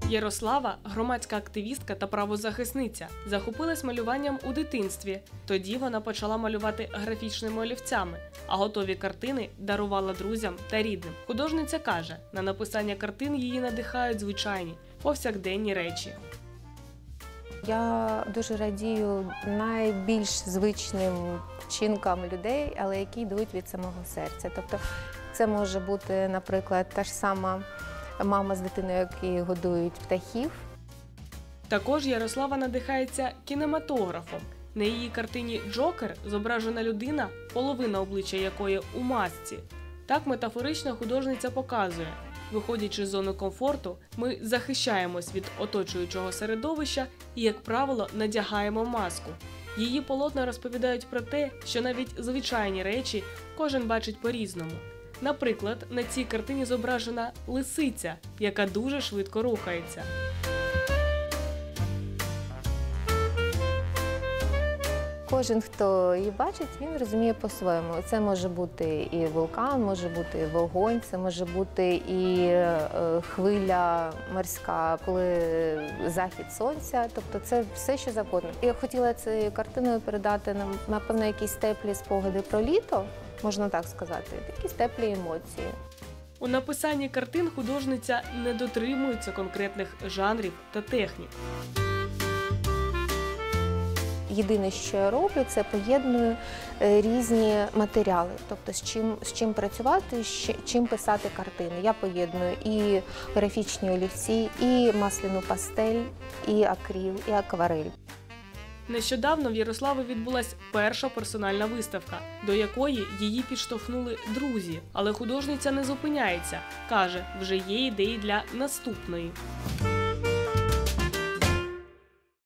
Ярослава – громадська активістка та правозахисниця. Захопилась малюванням у дитинстві. Тоді вона почала малювати графічними олівцями, а готові картини дарувала друзям та рідним. Художниця каже, на написання картин її надихають звичайні, повсякденні речі. Я дуже радію найбільш звичним вчинкам людей, але які йдуть від самого серця. Тобто це може бути, наприклад, та ж сама мама з дитиною, які годують птахів. Також Ярослава надихається кінематографом. На її картині «Джокер» зображена людина, половина обличчя якої у масці. Так метафорично художниця показує, виходячи з зони комфорту, ми захищаємось від оточуючого середовища і, як правило, надягаємо маску. Її полотна розповідають про те, що навіть звичайні речі кожен бачить по-різному. Наприклад, на цій картині зображена лисиця, яка дуже швидко рухається. Кожен, хто її бачить, він розуміє по-своєму. Це може бути і вулкан, може бути і вогонь, це може бути і хвиля морська, коли захід сонця. Тобто це все, що завгодно. Я хотіла цією картиною передати нам, напевно, якісь теплі спогади про літо, можна так сказати, якісь теплі емоції. У написанні картин художниця не дотримується конкретних жанрів та технік. Єдине, що я роблю, це поєдную різні матеріали, тобто з чим працювати, чим писати картини. Я поєдную і графічні олівці, і масляну пастель, і акрил, і акварель. Нещодавно в Ярослави відбулась перша персональна виставка, до якої її підштовхнули друзі. Але художниця не зупиняється. Каже, вже є ідеї для наступної.